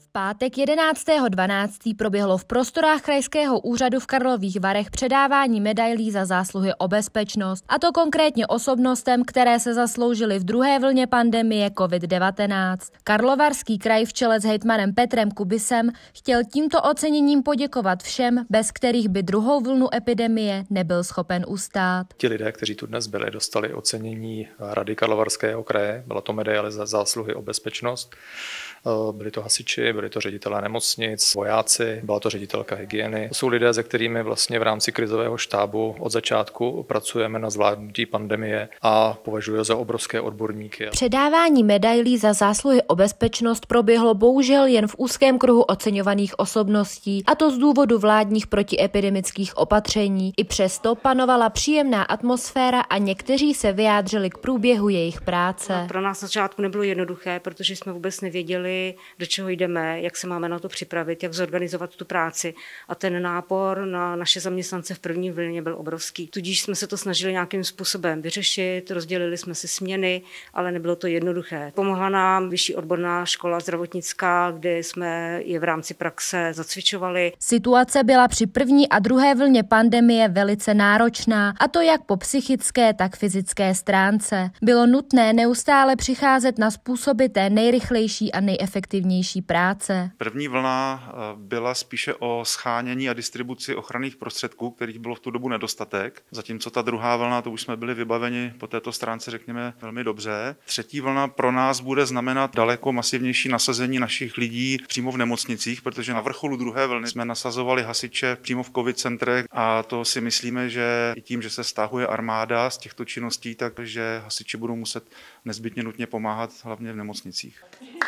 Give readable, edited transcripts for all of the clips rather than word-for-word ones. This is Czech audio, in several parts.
pátek 11.12. proběhlo v prostorách Krajského úřadu v Karlových Varech předávání medailí za zásluhy o bezpečnost, a to konkrétně osobnostem, které se zasloužily v druhé vlně pandemie COVID-19. Karlovarský kraj v čele s hejtmanem Petrem Kubisem chtěl tímto oceněním poděkovat všem, bez kterých by druhou vlnu epidemie nebyl schopen ustát. Ti lidé, kteří tu dnes byli, dostali ocenění Rady Karlovarského kraje, byla to medaile za zásluhy o bezpečnost. Byli to hasiči, byli to ředitelé nemocnic, vojáci, byla to ředitelka hygieny. To jsou lidé, se kterými vlastně v rámci krizového štábu od začátku pracujeme na zvládnutí pandemie a považuji za obrovské odborníky. Předávání medailí za zásluhy o bezpečnost proběhlo bohužel jen v úzkém kruhu oceňovaných osobností, a to z důvodu vládních protiepidemických opatření. I přesto panovala příjemná atmosféra a někteří se vyjádřili k průběhu jejich práce. Pro nás na začátku nebylo jednoduché, protože jsme vůbec nevěděli, do čeho jdeme, jak se máme na to připravit, jak zorganizovat tu práci. A ten nápor na naše zaměstnance v první vlně byl obrovský. Tudíž jsme se to snažili nějakým způsobem vyřešit, rozdělili jsme si směny, ale nebylo to jednoduché. Pomohla nám Vyšší odborná škola zdravotnická, kde jsme je v rámci praxe zacvičovali. Situace byla při první a druhé vlně pandemie velice náročná, a to jak po psychické, tak fyzické stránce. Bylo nutné neustále přicházet na způsoby té nejrychlejší a nejefektivnější práce. První vlna byla spíše o shánění a distribuci ochranných prostředků, kterých bylo v tu dobu nedostatek. Zatímco ta druhá vlna, to už jsme byli vybaveni po této stránce, řekněme, velmi dobře. Třetí vlna pro nás bude znamenat daleko masivnější nasazení našich lidí přímo v nemocnicích, protože na vrcholu druhé vlny jsme nasazovali hasiče přímo v covid centrech, a to si myslíme, že i tím, že se stahuje armáda z těchto činností, takže hasiči budou muset nezbytně nutně pomáhat hlavně v nemocnicích.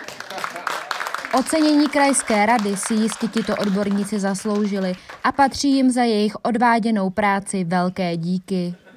Ocenění krajské rady si jistě tito odborníci zasloužili a patří jim za jejich odváděnou práci velké díky.